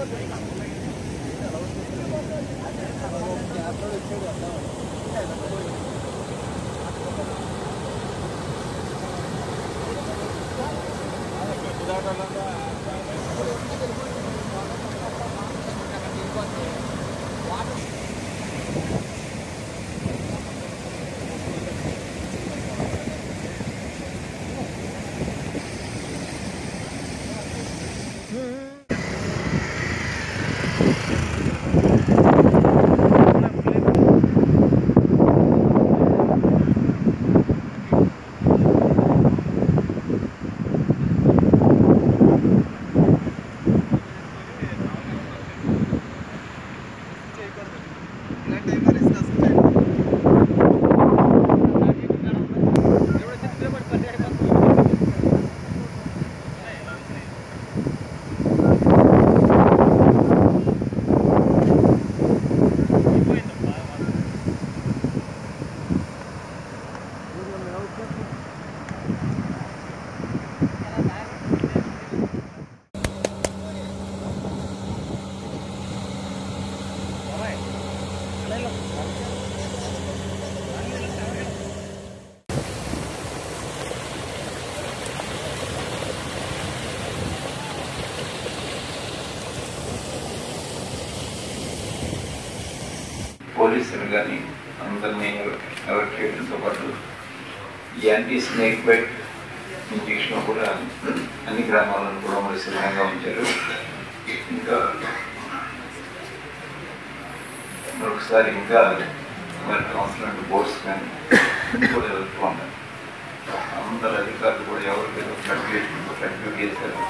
పోలీసులు కానీ అందరినీ అరెస్ట్ చేయడంతో పాటు యాంటీ స్నేక్ బైట్ ఇంజక్షన్ కూడా అన్ని గ్రామాలను కూడా మరి సిద్ధంగా ఉంచారు. ఇంకా మరొకసారి ఇంకా మరి కౌన్సిలర్ బోర్డ్స్ కానీ కూడా వెళ్తూ ఉన్నారు. అందరు అధికారులు కూడా ఎవరికైనా ఫ్లడ్ చేశారు.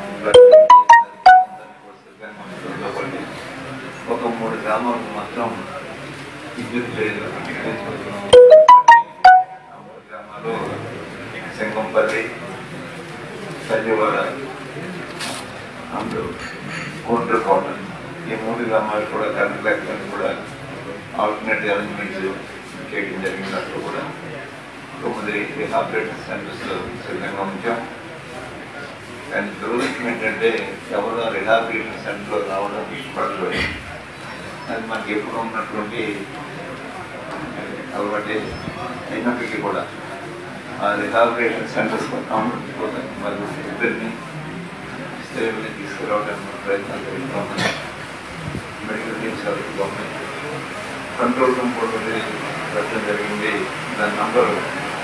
ఒక 3 గ్రామాలకు మాత్రం విద్యుత్ లేదు. గ్రామాలు శంగంపల్లి, సజ్జవాడ, అందరూ కోండ్రు కాటన్ ఈ 3 గ్రామాలు కూడా కరెంట్ లేకపోతే కూడా ఆల్టర్నేటివ్ అరేంజ్మెంట్స్ చేయడం జరిగినట్లు కూడా 9 ఆపరేషన్ సెంటర్స్ సిద్ధంగా ఉంచాం. కానీ దురదృష్టం ఏంటంటే ఎవరో రిహాబిలిటేషన్ సెంటర్లో రావడం ఇష్టపడలేదు. అది మనకి ఎప్పుడు ఉన్నటువంటి అలవాటే అయినప్పటికీ కూడా ఆ రిహాబిలిటేషన్ సెంటర్స్ మరి ఇద్దరిని స్టేబుల్ని తీసుకురావడానికి ప్రయత్నాలు జరుగుతున్నాయి. Medical teams government control room కూడా పెట్టడం జరిగింది. దాని నంబరు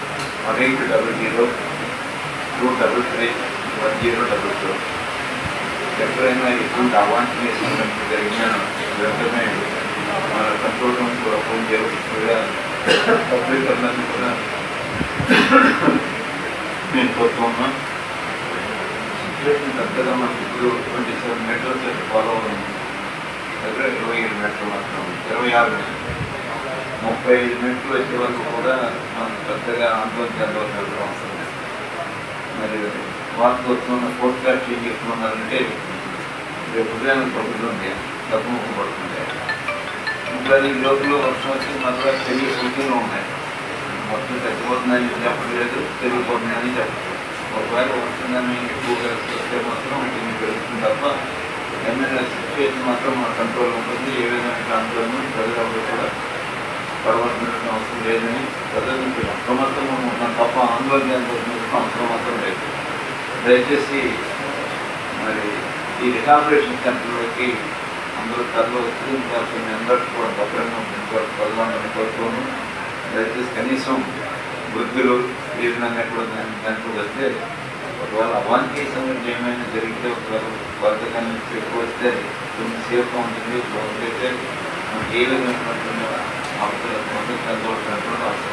1800-233-1000. ఎక్కడైనా ఎటువంటి అవాంఛనీయ సంఘటన జరిగినా వెంటనే మన కంట్రోల్ రూమ్ కూడా ఫోన్ చేయవలసిందిగా పబ్లిక్ అందరినీ కూడా నేను కోరుతూ ఉన్నాను. సిచ్యువేషన్ పెద్దగా మనకి ఇప్పుడు 27 మీటర్స్ ఫాలో అవుతుంది. దగ్గర 27 మీటర్లు మాత్రం 26 35 మీటర్లు వచ్చే వరకు కూడా మనం పెద్దగా ఆందోళన చెందవలసిన అవసరం లేదు. మరి వార్త వస్తున్న పోస్ట్కాస్ట్ ఏం చెప్తున్నారంటే రేపు ఉదయం ప్రభుత్వం తగ్గుముఖం పడుతుంది. ఇంకా ఈ లోపల వర్షం వచ్చి మళ్ళీ తెలియ సూచనలు ఉన్నాయి. మొత్తం తగ్గిపోతుందని చెప్పలేదు, తెలియపోతుందని చెప్పలేదు. ఒకవేళ వస్తుందని ఎక్కువగా వస్తే మాత్రం దీన్ని పెరుగుతుంది తప్ప ఏమైనా సిచ్యువేషన్ మాత్రం మన కంట్రోల్ ఉంటుంది. ఏ విధమైన ఆందోళన ప్రజలందరూ కూడా పడవలసిన అవసరం లేదని ప్రజల నుంచి అప్రమత్తంగా ఉంటున్నాం తప్ప ఆందోళన చేయాల్సిన అవసరం మాత్రం లేదు. దయచేసి మరి ఈ రిహాబిలిటేషన్ సెంటర్లోకి అందరూ త్వరలో వచ్చి మీ అందరికీ కూడా భద్రంగా ప్రజలందరినీ కోరుకోను. దయచేసి కనీసం వృద్ధులు ఈ విధంగా కూడా దానికి వస్తే ఒకవేళ అవాంఛనీయ సంఘటన ఏమైనా జరిగితే ఒకవేళ వరద కానీ ఎక్కువ వస్తే కొంచెం సేఫ్గా ఉంటుంది. అయితే మనకి ఏ విధమైనటువంటి అవసరం